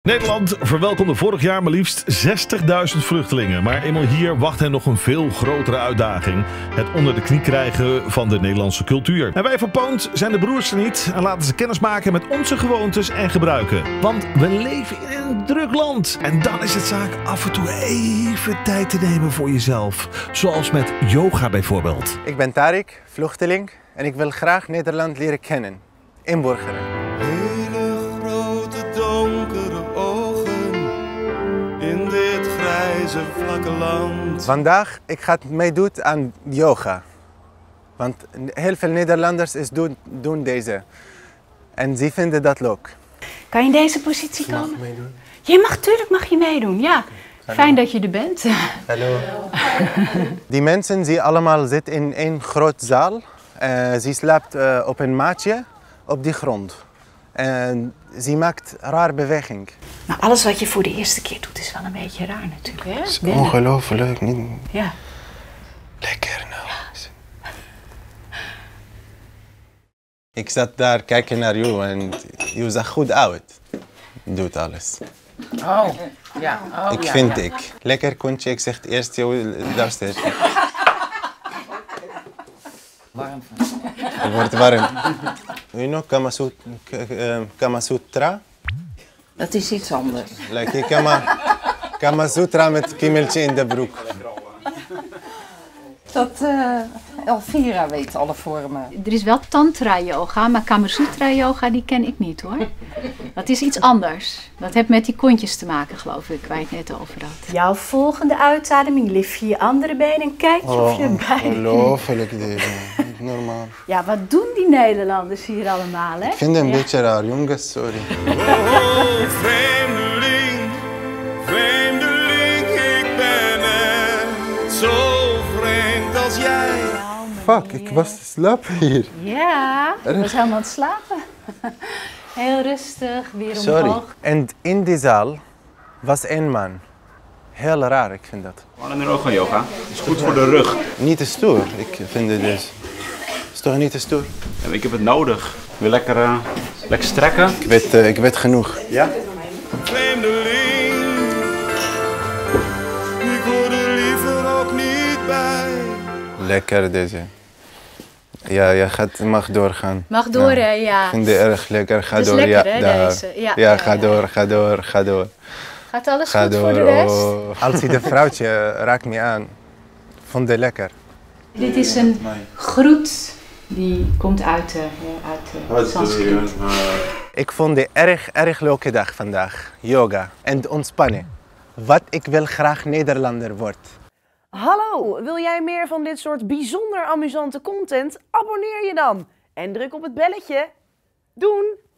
Nederland verwelkomde vorig jaar maar liefst 60.000 vluchtelingen. Maar eenmaal hier wacht hen nog een veel grotere uitdaging. Het onder de knie krijgen van de Nederlandse cultuur. En wij van Poont zijn de broers er niet en laten ze kennis maken met onze gewoontes en gebruiken. Want we leven in een druk land. En dan is het zaak af en toe even tijd te nemen voor jezelf. Zoals met yoga bijvoorbeeld. Ik ben Tarik, vluchteling. En ik wil graag Nederland leren kennen. Inburgeren. Hele grote donkere ogen in dit grijze vlakke land. Vandaag ik ga meedoen aan yoga. Want heel veel Nederlanders doen deze. En ze vinden dat leuk. Kan je in deze positie komen? Mag meedoen? Tuurlijk mag je meedoen, ja. Fijn dat je er bent. Hallo. Die mensen die allemaal zitten in één grote zaal. Ze slaapt op een maatje op die grond. En ze maakt raar beweging. Maar alles wat je voor de eerste keer doet is wel een beetje raar natuurlijk, hè? Het is ongelooflijk. Niet... Ja. Lekker nou. Ja. Ik zat daar kijken naar jou en je zag goed uit. Doet alles. Oh, ja. Oh, ik ja, vind ja. ik. Lekker kontje, ik zeg eerst jou luister. Warm van. Het wordt warm. You know Kama Sutra? Dat is iets anders. Like Kama Sutra met kiemeltje in de broek. Dat Elvira weet alle vormen. Er is wel tantra yoga, maar Kamasutra yoga die ken ik niet hoor. Dat is iets anders. Dat heeft met die kontjes te maken geloof ik, waar je het net over had. Jouw volgende uitademing, lift je andere been en kijk je of je bij. Ongelooflijk dit. Niet normaal. Ja, wat doen die Nederlanders hier allemaal hè? Ik vind het een beetje raar, jongens, sorry. Oh, vreemdeling, vreemdeling, ik ben net zo vreemd als jij. Fuck, ik was te slapen hier. Ja, ik was helemaal aan het slapen. Heel rustig, weer omhoog. Sorry. En in die zaal was één man. Heel raar, ik vind dat. We hadden er ook van yoga. Het is goed voor de rug. Niet te stoer, ik vind het dus. Is toch niet te stoer? En ik heb het nodig. Weer lekker strekken. Ik weet genoeg. Ja? Vreemdeling, ik hoor er liever ook niet bij. Lekker deze. Ja, je mag doorgaan. Mag door hè, ja. Ik vind het erg lekker. Ga Het is door. lekker, hè, daar. deze. Ja, ga door, ga door, ga door. Gaat alles Ga goed door. voor de rest? Oh. Als de vrouwtje raakt me aan, vond het lekker. Dit is een groet die komt uit Sanskriet. Ik vond het erg leuke dag vandaag. Yoga en ontspannen. Wat ik wil graag Nederlander wordt. Hallo, wil jij meer van dit soort bijzonder amusante content? Abonneer je dan en druk op het belletje. Doen!